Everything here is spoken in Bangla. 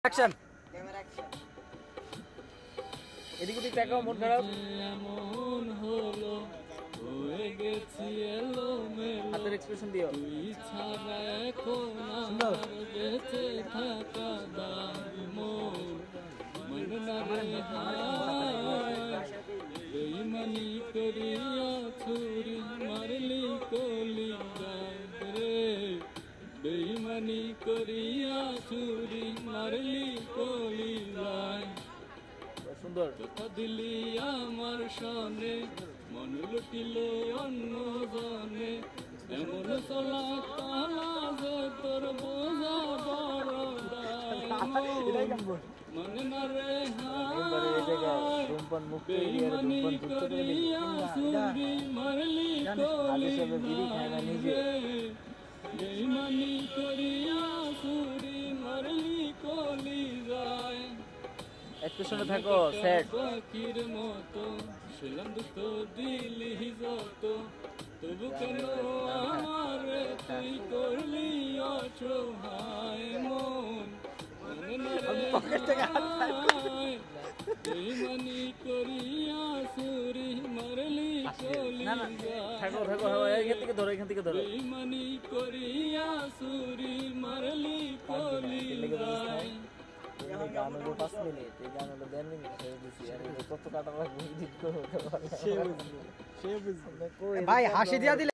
অ্যাকশন এদিক ওদিক তাকাও মন খারাপ এমন হলো হয়ে গেছি এলো মেলো হাতের এক্সপ্রেশন দিও তুই ছাড়া এখন আমার বেঁচে থাকা দায় মোর মন না রে হায় বেইমানি করিয়া ছুরি মারলি কলি যায় রে বেইমানি করিয়া ছুরি মারলি কলি যায় সুন্দর কথা দিলি আমার সনে মন লুটিল অন্য জনে এমন চলা তালা যে তোর বোঝা বড় মনে না রে হায় বেইমানি করিয়া ছুরি মারলি কলি বেইমানি করিয়া ছুরি মারলি কলি যায় এক্সপ্রেশনে থাকো সেট পাখির মতো ছিলাম দুঃখ দিলি যত তবু কেন আমার তুই করলি অসহায় মন বেইমানি করিয়া ছুরি মারলি কলি থাকো থাকো এখান থেকে ধরো বেইমানি করিয়া ছুরি মারলি কলি যায় গান হলো 5 মিনিট এই গান হলো 1.5 মিনিট ছেড়ে দিছি আর কত কাটা লাগবে এডিট করে সে বুঝবে ভাই হাসি দিয়া দিলে